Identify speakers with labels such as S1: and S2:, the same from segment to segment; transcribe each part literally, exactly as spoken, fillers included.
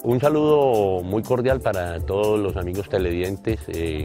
S1: Un saludo muy cordial para todos los amigos televidentes. Eh,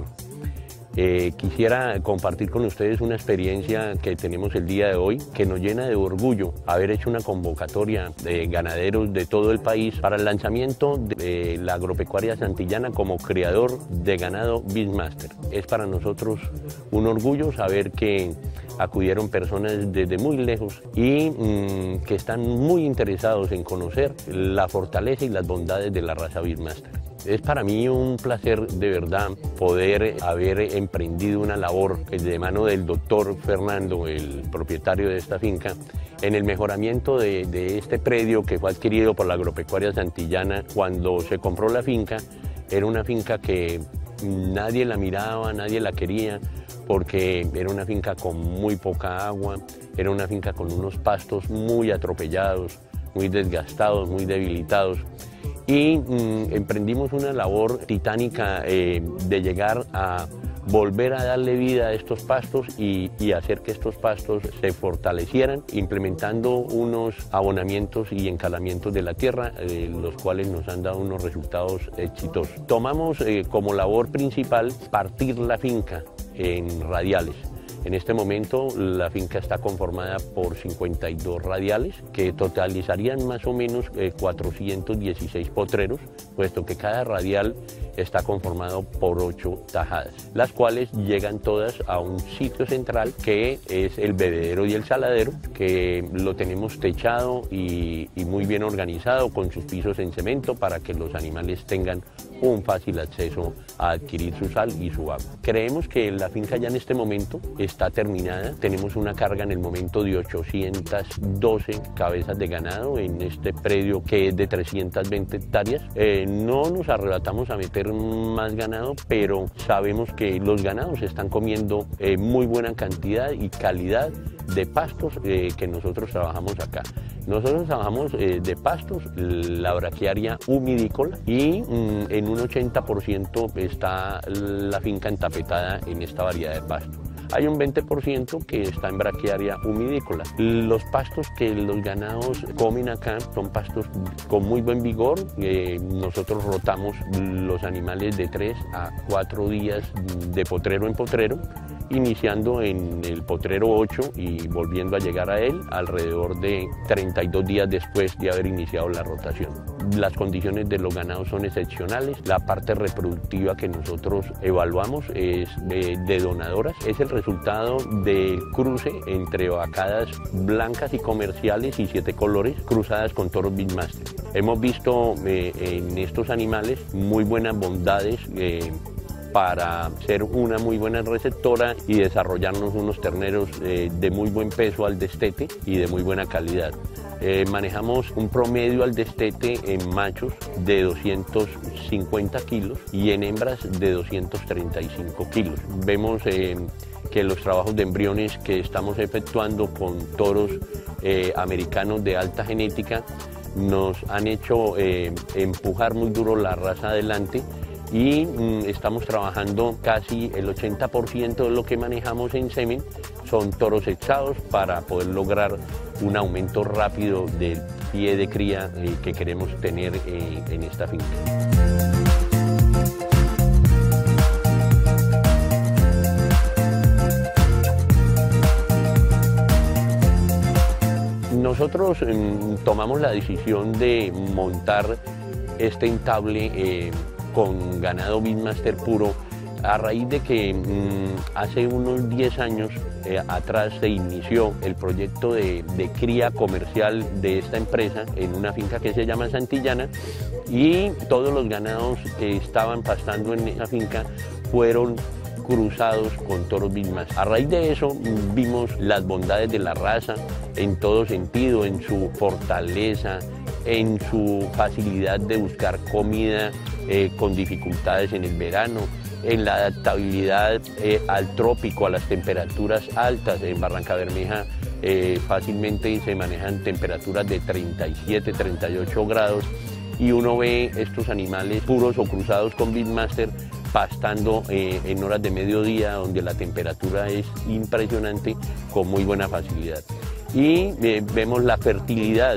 S1: eh, quisiera compartir con ustedes una experiencia que tenemos el día de hoy que nos llena de orgullo haber hecho una convocatoria de ganaderos de todo el país para el lanzamiento de la agropecuaria santillana como criador de ganado Beastmaster. Es para nosotros un orgullo saber que acudieron personas desde muy lejos y mmm, que están muy interesados en conocer la fortaleza y las bondades de la raza Beastmaster. Es para mí un placer de verdad poder haber emprendido una labor de mano del doctor Fernando, el propietario de esta finca, en el mejoramiento de, de este predio que fue adquirido por la agropecuaria santillana. Cuando se compró la finca, era una finca que nadie la miraba, nadie la quería, porque era una finca con muy poca agua, era una finca con unos pastos muy atropellados, muy desgastados, muy debilitados. Y mmm, emprendimos una labor titánica eh, de llegar a volver a darle vida a estos pastos y, y hacer que estos pastos se fortalecieran, implementando unos abonamientos y encalamientos de la tierra, eh, los cuales nos han dado unos resultados exitosos. Tomamos eh, como labor principal partir la finca en radiales. En este momento la finca está conformada por cincuenta y dos radiales que totalizarían más o menos eh, cuatrocientos dieciséis potreros, puesto que cada radial está conformado por ocho tajadas, las cuales llegan todas a un sitio central que es el bebedero y el saladero, que lo tenemos techado y, y muy bien organizado con sus pisos en cemento para que los animales tengan un fácil acceso a adquirir su sal y su agua. Creemos que la finca ya en este momento está terminada. Tenemos una carga en el momento de ochocientas doce cabezas de ganado en este predio que es de trescientas veinte hectáreas. Eh, no nos arrebatamos a meter más ganado, pero sabemos que los ganados están comiendo eh, muy buena cantidad y calidad de pastos eh, que nosotros trabajamos acá. Nosotros trabajamos eh, de pastos, la braquiaria humidícola, y mm, en un ochenta por ciento está la finca entapetada en esta variedad de pastos. Hay un veinte por ciento que está en braquiaria humidícola. Los pastos que los ganados comen acá son pastos con muy buen vigor. Eh, nosotros rotamos los animales de tres a cuatro días de potrero en potrero, iniciando en el potrero ocho y volviendo a llegar a él alrededor de treinta y dos días después de haber iniciado la rotación. Las condiciones de los ganados son excepcionales. La parte reproductiva que nosotros evaluamos es de, de donadoras. Es el resultado del cruce entre vacadas blancas y comerciales y siete colores cruzadas con toros Beastmaster. Hemos visto eh, en estos animales muy buenas bondades eh, para ser una muy buena receptora y desarrollarnos unos terneros eh, de muy buen peso al destete y de muy buena calidad. Eh, manejamos un promedio al destete en machos de doscientos cincuenta kilos y en hembras de doscientos treinta y cinco kilos. Vemos eh, que los trabajos de embriones que estamos efectuando con toros eh, americanos de alta genética nos han hecho eh, empujar muy duro la raza adelante, y mm, estamos trabajando casi el ochenta por ciento de lo que manejamos en semen son toros sexados para poder lograr un aumento rápido del pie de cría eh, que queremos tener eh, en esta finca. Nosotros eh, tomamos la decisión de montar este entable eh, con ganado Beastmaster puro a raíz de que mmm, hace unos diez años eh, atrás se inició el proyecto de, de cría comercial de esta empresa en una finca que se llama Santillana, y todos los ganados que estaban pastando en esa finca fueron cruzados con toros Beastmaster. A raíz de eso vimos las bondades de la raza en todo sentido, en su fortaleza, en su facilidad de buscar comida eh, con dificultades en el verano, en la adaptabilidad eh, al trópico, a las temperaturas altas. En Barrancabermeja eh, fácilmente se manejan temperaturas de treinta y siete, treinta y ocho grados, y uno ve estos animales puros o cruzados con Beastmaster pastando eh, en horas de mediodía, donde la temperatura es impresionante, con muy buena facilidad. Y eh, vemos la fertilidad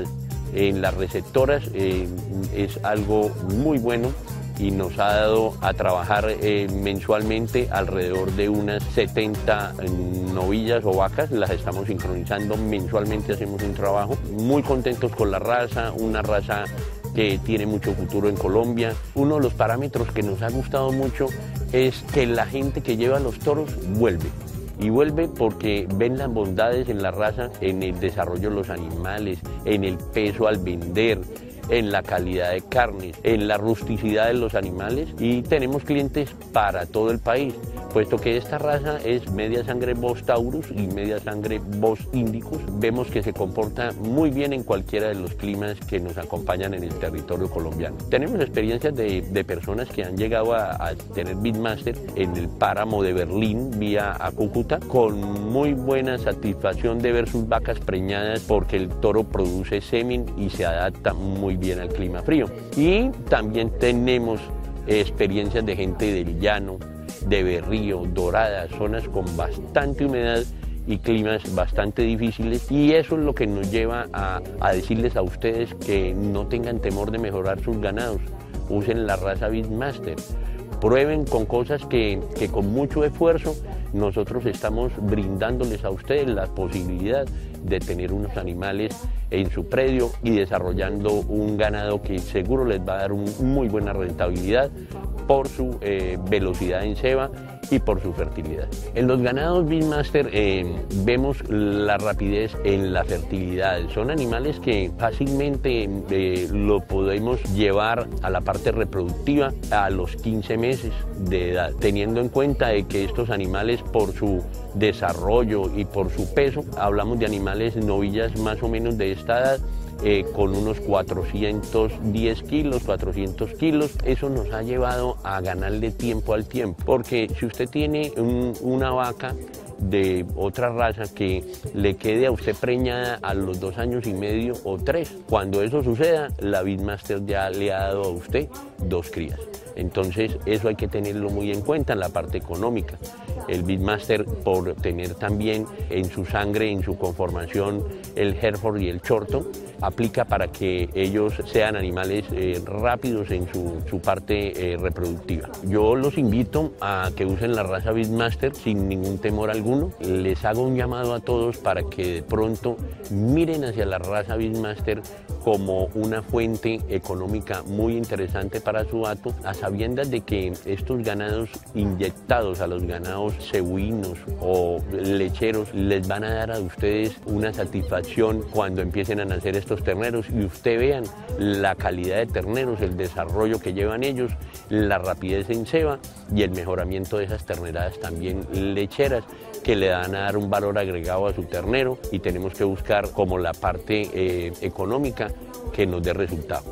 S1: en las receptoras eh, es algo muy bueno y nos ha dado a trabajar eh, mensualmente alrededor de unas setenta novillas o vacas, las estamos sincronizando mensualmente, hacemos un trabajo, muy contentos con la raza, una raza que tiene mucho futuro en Colombia. Uno de los parámetros que nos ha gustado mucho es que la gente que lleva los toros vuelve. Y vuelve porque ven las bondades en la raza, en el desarrollo de los animales, en el peso al vender, en la calidad de carnes, en la rusticidad de los animales, y tenemos clientes para todo el país, puesto que esta raza es media sangre Bos Taurus y media sangre Bos Indicus. Vemos que se comporta muy bien en cualquiera de los climas que nos acompañan en el territorio colombiano. Tenemos experiencias de, de personas que han llegado a, a tener Beastmaster en el páramo de Berlín vía a Cúcuta, con muy buena satisfacción de ver sus vacas preñadas, porque el toro produce semen y se adapta muy bien al clima frío. Y también tenemos experiencias de gente del llano, de Berrío, Dorada, zonas con bastante humedad y climas bastante difíciles, y eso es lo que nos lleva a, a decirles a ustedes que no tengan temor de mejorar sus ganados, usen la raza Beastmaster, prueben con cosas que, que con mucho esfuerzo nosotros estamos brindándoles a ustedes la posibilidad de tener unos animales en su predio y desarrollando un ganado que seguro les va a dar una muy buena rentabilidad por su eh, velocidad en ceba y por su fertilidad. En los ganados Beastmaster eh, vemos la rapidez en la fertilidad. Son animales que fácilmente eh, lo podemos llevar a la parte reproductiva a los quince meses de edad, teniendo en cuenta de que estos animales, por su desarrollo y por su peso, hablamos de animales novillas más o menos de esta edad, Eh, con unos cuatrocientos diez kilos, cuatrocientos kilos. Eso nos ha llevado a ganarle tiempo al tiempo, porque si usted tiene un, una vaca de otra raza que le quede a usted preñada a los dos años y medio o tres, cuando eso suceda, la Beastmaster ya le ha dado a usted dos crías. Entonces eso hay que tenerlo muy en cuenta en la parte económica. El Beastmaster, por tener también en su sangre, en su conformación, el Hereford y el Shorton, aplica para que ellos sean animales eh, rápidos en su, su parte eh, reproductiva. Yo los invito a que usen la raza Beastmaster sin ningún temor alguno. Les hago un llamado a todos para que de pronto miren hacia la raza Beastmaster como una fuente económica muy interesante para su hato, a sabiendas de que estos ganados inyectados a los ganados cebuinos o lecheros les van a dar a ustedes una satisfacción cuando empiecen a nacer estos terneros y usted vean la calidad de terneros, el desarrollo que llevan ellos, la rapidez en ceba y el mejoramiento de esas terneradas también lecheras, que le dan a dar un valor agregado a su ternero, y tenemos que buscar como la parte eh, económica que nos dé resultado.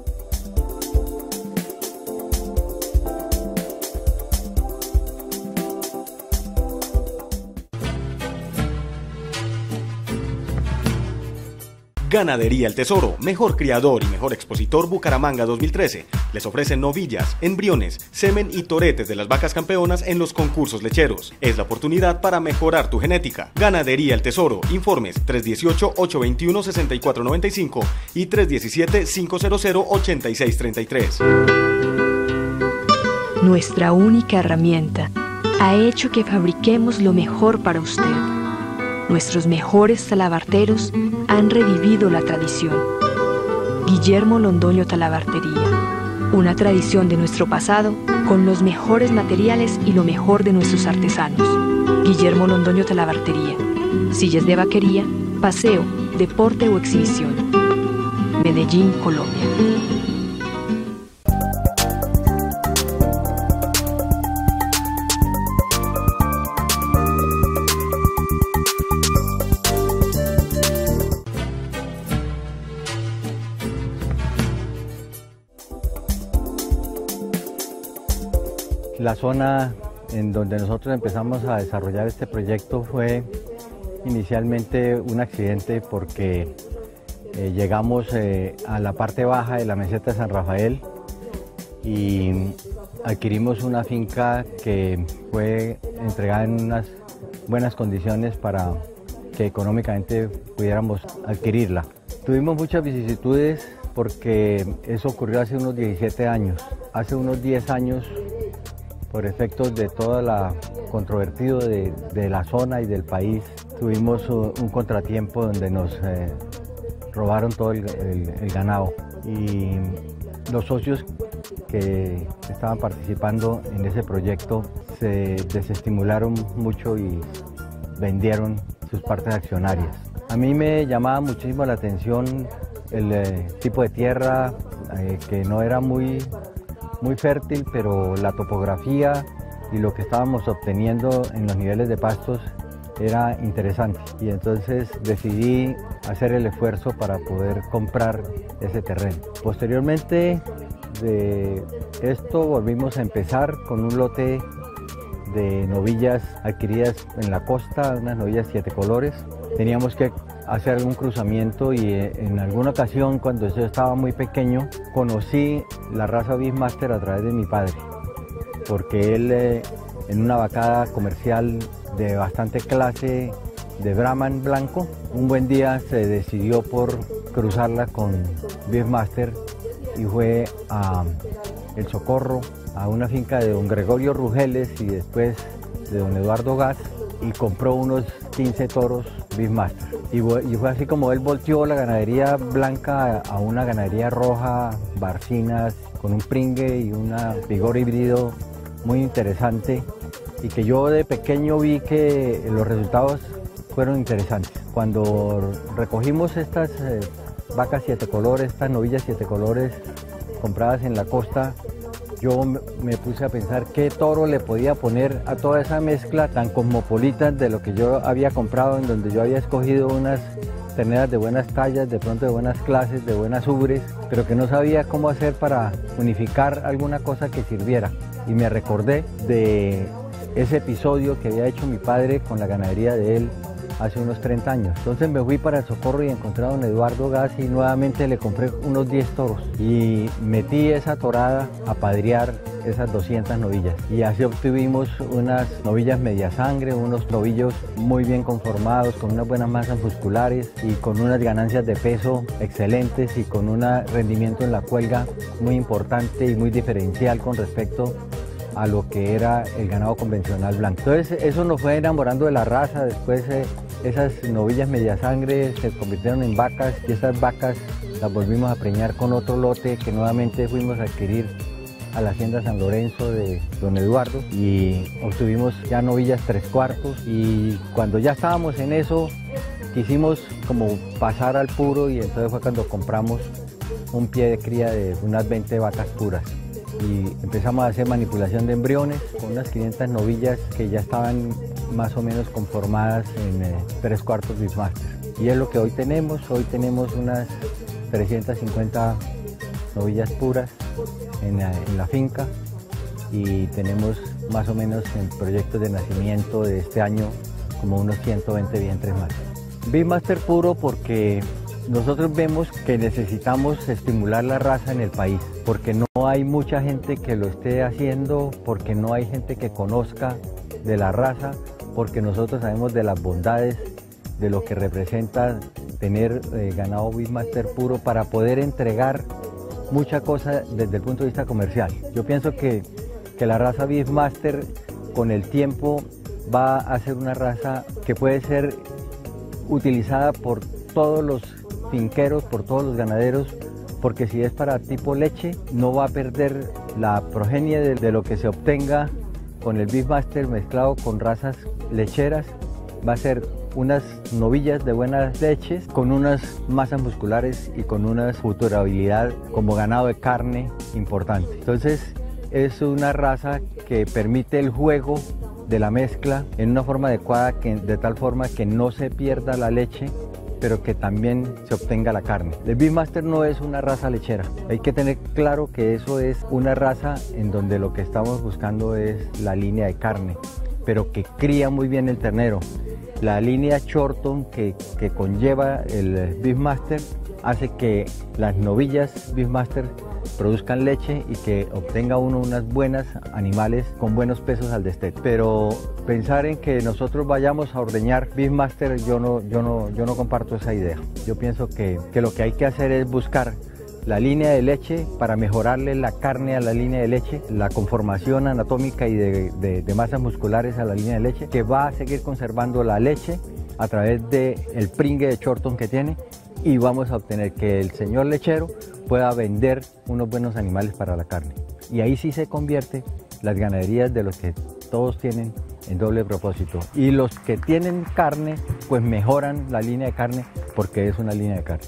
S2: Ganadería El Tesoro, mejor criador y mejor expositor Bucaramanga dos mil trece. Les ofrecen novillas, embriones, semen y toretes de las vacas campeonas en los concursos lecheros. Es la oportunidad para mejorar tu genética. Ganadería El Tesoro. Informes tres uno ocho, ocho dos uno, seis cuatro nueve cinco y tres uno siete, cinco cero cero, ocho seis tres tres.
S3: Nuestra única herramienta ha hecho que fabriquemos lo mejor para usted. Nuestros mejores talabarteros han revivido la tradición. Guillermo Londoño Talabartería, una tradición de nuestro pasado con los mejores materiales y lo mejor de nuestros artesanos. Guillermo Londoño Talabartería, sillas de vaquería, paseo, deporte o exhibición. Medellín, Colombia.
S4: La zona en donde nosotros empezamos a desarrollar este proyecto fue inicialmente un accidente porque eh, llegamos eh, a la parte baja de la meseta de San Rafael y adquirimos una finca que fue entregada en unas buenas condiciones para que económicamente pudiéramos adquirirla. Tuvimos muchas vicisitudes porque eso ocurrió hace unos diecisiete años. Hace unos diez años, por efectos de todo la controvertido de, de la zona y del país, tuvimos un contratiempo donde nos eh, robaron todo el, el, el ganado, y los socios que estaban participando en ese proyecto se desestimularon mucho y vendieron sus partes accionarias. A mí me llamaba muchísimo la atención el eh, tipo de tierra, eh, que no era muy, muy fértil, pero la topografía y lo que estábamos obteniendo en los niveles de pastos era interesante, y entonces decidí hacer el esfuerzo para poder comprar ese terreno. Posteriormente de esto volvimos a empezar con un lote de novillas adquiridas en la costa, unas novillas siete colores. Teníamos que hacer algún cruzamiento, y en alguna ocasión, cuando yo estaba muy pequeño, conocí la raza Beefmaster a través de mi padre, porque él eh, en una vacada comercial de bastante clase de Brahman blanco, un buen día se decidió por cruzarla con Beefmaster y fue a El Socorro, a una finca de don Gregorio Rugeles y después de don Eduardo Gas, y compró unos quince toros Beefmaster. Y fue así como él volteó la ganadería blanca a una ganadería roja, barcinas, con un pringue y un vigor híbrido muy interesante, y que yo de pequeño vi que los resultados fueron interesantes. Cuando recogimos estas eh, vacas siete colores, estas novillas siete colores compradas en la costa, yo me puse a pensar qué toro le podía poner a toda esa mezcla tan cosmopolita de lo que yo había comprado, en donde yo había escogido unas terneras de buenas tallas, de pronto de buenas clases, de buenas ubres, pero que no sabía cómo hacer para unificar alguna cosa que sirviera. Y me recordé de ese episodio que había hecho mi padre con la ganadería de él hace unos treinta años. Entonces me fui para El Socorro y encontré a don Eduardo Gas, y nuevamente le compré unos diez toros y metí esa torada a padrear esas doscientas novillas, y así obtuvimos unas novillas media sangre, unos novillos muy bien conformados, con unas buenas masas musculares y con unas ganancias de peso excelentes, y con un rendimiento en la cuelga muy importante y muy diferencial con respecto a lo que era el ganado convencional blanco. Entonces eso nos fue enamorando de la raza. Después eh, esas novillas media sangre se convirtieron en vacas, y esas vacas las volvimos a preñar con otro lote que nuevamente fuimos a adquirir a la hacienda San Lorenzo de don Eduardo, y obtuvimos ya novillas tres cuartos, y cuando ya estábamos en eso quisimos como pasar al puro, y entonces fue cuando compramos un pie de cría de unas veinte vacas puras. Y empezamos a hacer manipulación de embriones con unas quinientas novillas que ya estaban más o menos conformadas en eh, tres cuartos Beefmaster. Y es lo que hoy tenemos. Hoy tenemos unas trescientas cincuenta novillas puras en la, en la finca, y tenemos más o menos en proyectos de nacimiento de este año como unos ciento veinte vientres más. Beefmaster puro porque nosotros vemos que necesitamos estimular la raza en el país, porque no hay mucha gente que lo esté haciendo, porque no hay gente que conozca de la raza, porque nosotros sabemos de las bondades de lo que representa tener eh, ganado Beefmaster puro para poder entregar mucha cosa desde el punto de vista comercial. Yo pienso que, que la raza Beefmaster con el tiempo va a ser una raza que puede ser utilizada por todos los finqueros, por todos los ganaderos, porque si es para tipo leche no va a perder la progenie de, de lo que se obtenga con el Beefmaster mezclado con razas lecheras. Va a ser unas novillas de buenas leches con unas masas musculares y con una futurabilidad como ganado de carne importante. Entonces es una raza que permite el juego de la mezcla en una forma adecuada, que, de tal forma que no se pierda la leche, pero que también se obtenga la carne. El Beefmaster no es una raza lechera. Hay que tener claro que eso es una raza en donde lo que estamos buscando es la línea de carne, pero que cría muy bien el ternero. La línea Shorton que, que conlleva el Beefmaster hace que las novillas Beefmaster produzcan leche y que obtenga uno unas buenas animales con buenos pesos al destete. Pero pensar en que nosotros vayamos a ordeñar Beefmaster, yo no, yo no, yo no comparto esa idea. Yo pienso que, que lo que hay que hacer es buscar la línea de leche para mejorarle la carne a la línea de leche, la conformación anatómica y de, de, de masas musculares a la línea de leche, que va a seguir conservando la leche a través del pringue de Chorlton que tiene, y vamos a obtener que el señor lechero pueda vender unos buenos animales para la carne. Y ahí sí se convierte las ganaderías de los que todos tienen en doble propósito. Y los que tienen carne, pues mejoran la línea de carne porque es una línea de carne.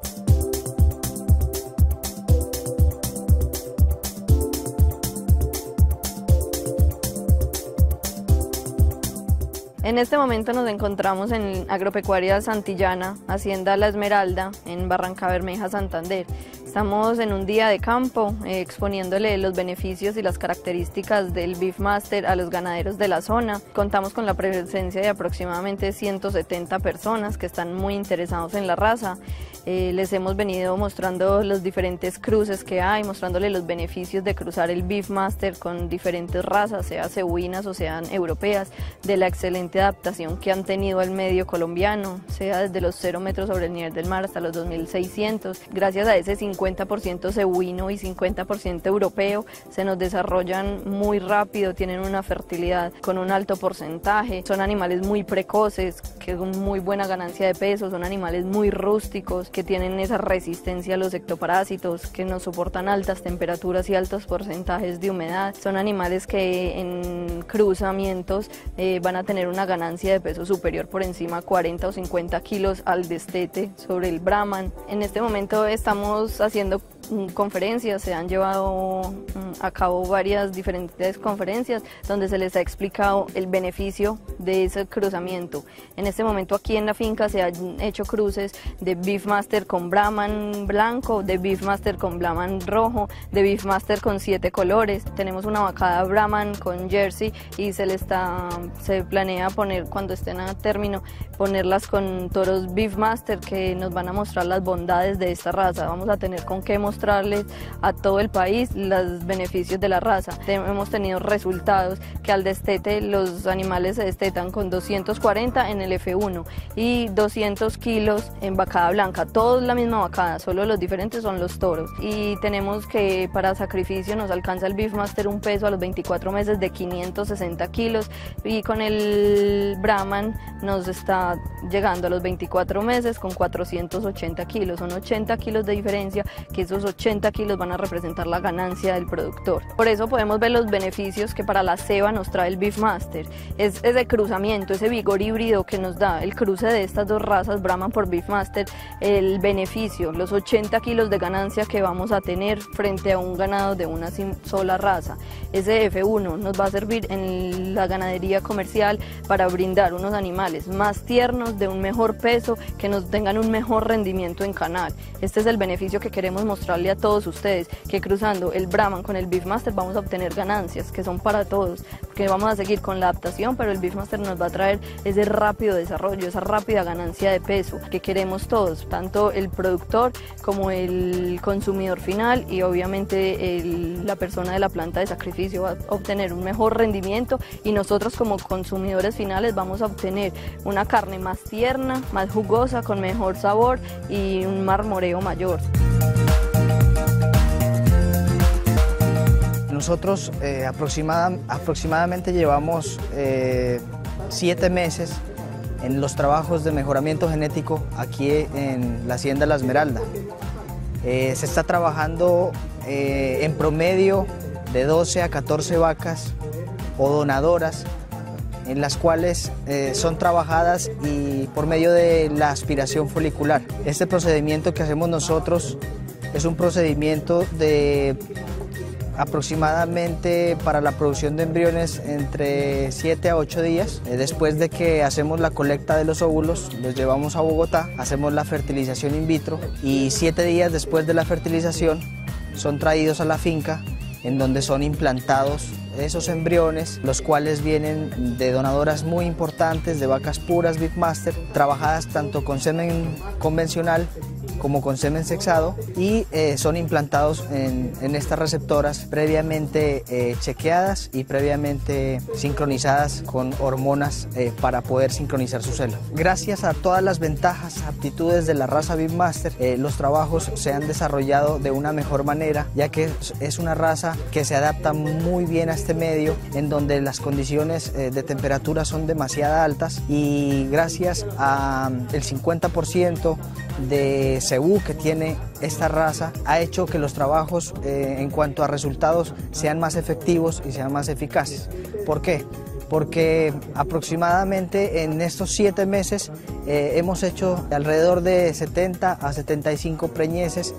S5: En este momento nos encontramos en Agropecuaria Santillana, Hacienda La Esmeralda, en Barrancabermeja, Santander. Estamos en un día de campo eh, exponiéndole los beneficios y las características del Beefmaster a los ganaderos de la zona. Contamos con la presencia de aproximadamente ciento setenta personas que están muy interesados en la raza. Eh, les hemos venido mostrando los diferentes cruces que hay, mostrándoles los beneficios de cruzar el Beefmaster con diferentes razas, sean cebuinas o sean europeas, de la excelente adaptación que han tenido al medio colombiano, sea desde los cero metros sobre el nivel del mar hasta los dos mil seiscientos. Gracias a ese cincuenta por ciento cebuino y cincuenta por ciento europeo, se nos desarrollan muy rápido, tienen una fertilidad con un alto porcentaje, son animales muy precoces, que con muy buena ganancia de peso, son animales muy rústicos, que tienen esa resistencia a los ectoparásitos, que nos soportan altas temperaturas y altos porcentajes de humedad. Son animales que en cruzamientos eh, van a tener una ganancia de peso superior por encima de cuarenta o cincuenta kilos al destete sobre el Brahman. En este momento estamos haciendo conferencias, se han llevado a cabo varias diferentes conferencias donde se les ha explicado el beneficio de ese cruzamiento. En este momento aquí en la finca se han hecho cruces de Beefmaster con Brahman blanco, de Beefmaster con Brahman rojo, de Beefmaster con siete colores. Tenemos una vacada Brahman con Jersey y se le está, se planea poner, cuando estén a término, ponerlas con toros Beefmaster que nos van a mostrar las bondades de esta raza. Vamos a tener con qué mostrarles a todo el país los beneficios de la raza. Hemos tenido resultados que al destete los animales se destetan con doscientos cuarenta en el F uno y doscientos kilos en vacada blanca, todos la misma vacada, solo los diferentes son los toros. Y tenemos que para sacrificio nos alcanza el Beefmaster un peso a los veinticuatro meses de quinientos sesenta kilos y con el Brahman nos está llegando a los veinticuatro meses con cuatrocientos ochenta kilos, son ochenta kilos de diferencia, que esos ochenta kilos van a representar la ganancia del productor. Por eso podemos ver los beneficios que para la ceba nos trae el Beefmaster. Es ese cruzamiento, ese vigor híbrido que nos da el cruce de estas dos razas, Brahman por Beefmaster, el beneficio, los ochenta kilos de ganancia que vamos a tener frente a un ganado de una sola raza. Ese F uno nos va a servir en la ganadería comercial para brindar unos animales más tiernos, de un mejor peso, que nos tengan un mejor rendimiento en canal. Este es el beneficio que queremos mostrarle a todos ustedes, que cruzando el Brahman con el Beefmaster vamos a obtener ganancias que son para todos, que vamos a seguir con la adaptación, pero el Beefmaster nos va a traer ese rápido desarrollo, esa rápida ganancia de peso que queremos todos, tanto el productor como el consumidor final y obviamente el, la persona de la planta de sacrificio va a obtener un mejor rendimiento y nosotros como consumidores finales vamos a obtener una carne más tierna, más jugosa, con mejor sabor y un marmoreo mayor.
S6: Nosotros eh, aproximada, aproximadamente llevamos eh, siete meses en los trabajos de mejoramiento genético aquí en la Hacienda La Esmeralda. Eh, se está trabajando eh, en promedio de doce a catorce vacas o donadoras, en las cuales eh, son trabajadas y por medio de la aspiración folicular. Este procedimiento que hacemos nosotros es un procedimiento de aproximadamente para la producción de embriones entre siete a ocho días. Eh, después de que hacemos la colecta de los óvulos, los llevamos a Bogotá, hacemos la fertilización in vitro y siete días después de la fertilización son traídos a la finca en donde son implantados esos embriones, los cuales vienen de donadoras muy importantes, de vacas puras Beefmaster, trabajadas tanto con semen convencional como con semen sexado y eh, son implantados en, en estas receptoras previamente eh, chequeadas y previamente sincronizadas con hormonas eh, para poder sincronizar su celo. Gracias a todas las ventajas, aptitudes de la raza Beefmaster, eh, los trabajos se han desarrollado de una mejor manera, ya que es una raza que se adapta muy bien a este medio en donde las condiciones eh, de temperatura son demasiado altas, y gracias al cincuenta por ciento de cebú que tiene esta raza ha hecho que los trabajos eh, en cuanto a resultados sean más efectivos y sean más eficaces. ¿Por qué? Porque aproximadamente en estos siete meses eh, hemos hecho alrededor de setenta a setenta y cinco preñeces,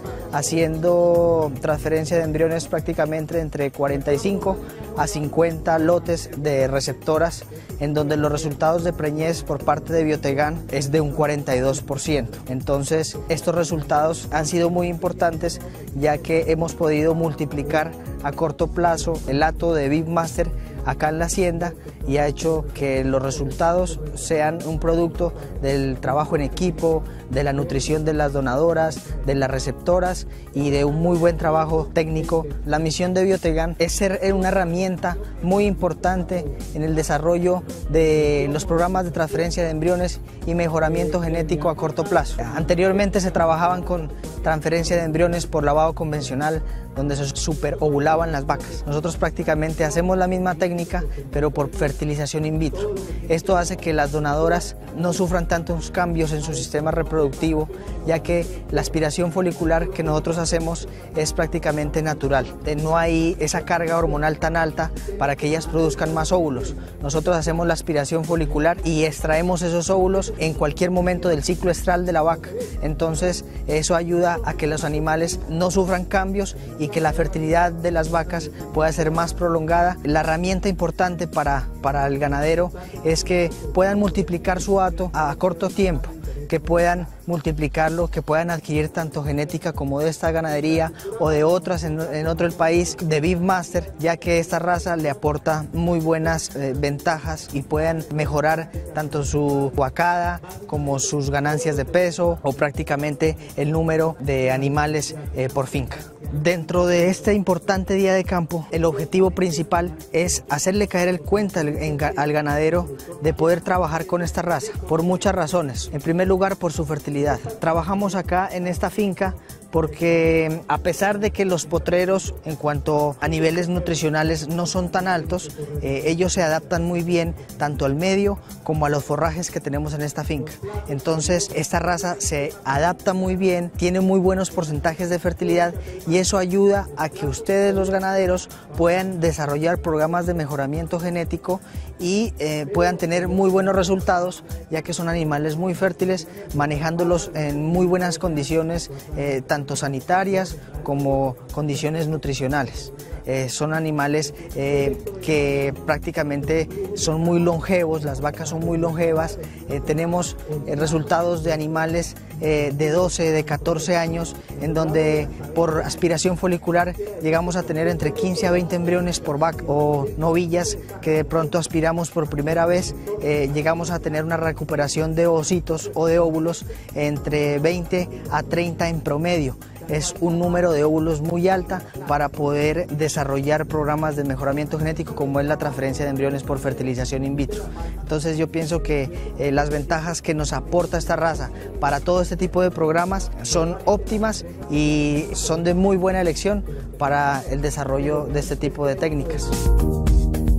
S6: haciendo transferencia de embriones prácticamente entre cuarenta y cinco a cincuenta lotes de receptoras, en donde los resultados de preñez por parte de Biotegan es de un cuarenta y dos por ciento. Entonces, estos resultados han sido muy importantes, ya que hemos podido multiplicar a corto plazo el hato de Beefmaster acá en la hacienda, y ha hecho que los resultados sean un producto del trabajo en equipo, de la nutrición de las donadoras, de las receptoras y de un muy buen trabajo técnico. La misión de Biotegan es ser una herramienta muy importante en el desarrollo de los programas de transferencia de embriones y mejoramiento genético a corto plazo. Anteriormente se trabajaban con transferencia de embriones por lavado convencional, donde se superovulaban las vacas. Nosotros prácticamente hacemos la misma técnica, pero por fertilización in vitro. Esto hace que las donadoras no sufran tantos cambios en su sistema reproductivo, ya que la aspiración folicular que nosotros hacemos es prácticamente natural. No hay esa carga hormonal tan alta para que ellas produzcan más óvulos. Nosotros hacemos la aspiración folicular y extraemos esos óvulos en cualquier momento del ciclo estral de la vaca. Entonces, eso ayuda a que los animales no sufran cambios y que la fertilidad de las vacas pueda ser más prolongada. La herramienta importante para, para el ganadero es que puedan multiplicar su hato a corto tiempo, que puedan multiplicarlo, que puedan adquirir tanto genética como de esta ganadería o de otras en, en otro el país de Beefmaster, ya que esta raza le aporta muy buenas eh, ventajas y puedan mejorar tanto su huacada como sus ganancias de peso o prácticamente el número de animales eh, por finca. Dentro de este importante día de campo, el objetivo principal es hacerle caer el cuento al, en, al ganadero de poder trabajar con esta raza, por muchas razones. En primer lugar, por su fertilidad. Trabajamos acá en esta finca porque a pesar de que los potreros en cuanto a niveles nutricionales no son tan altos, eh, ellos se adaptan muy bien tanto al medio como a los forrajes que tenemos en esta finca. Entonces esta raza se adapta muy bien, tiene muy buenos porcentajes de fertilidad, y eso ayuda a que ustedes, los ganaderos, puedan desarrollar programas de mejoramiento genético y eh, puedan tener muy buenos resultados, ya que son animales muy fértiles, manejándolos en muy buenas condiciones, eh, tanto tanto sanitarias como condiciones nutricionales. Eh, son animales eh, que prácticamente son muy longevos, las vacas son muy longevas. Eh, tenemos eh, resultados de animales eh, de doce, de catorce años, en donde por aspiración folicular llegamos a tener entre quince a veinte embriones por vaca, o novillas que de pronto aspiramos por primera vez, eh, llegamos a tener una recuperación de ositos o de óvulos entre veinte a treinta en promedio. Es un número de óvulos muy alta para poder desarrollar programas de mejoramiento genético como es la transferencia de embriones por fertilización in vitro. Entonces yo pienso que eh, las ventajas que nos aporta esta raza para todo este tipo de programas son óptimas y son de muy buena elección para el desarrollo de este tipo de técnicas.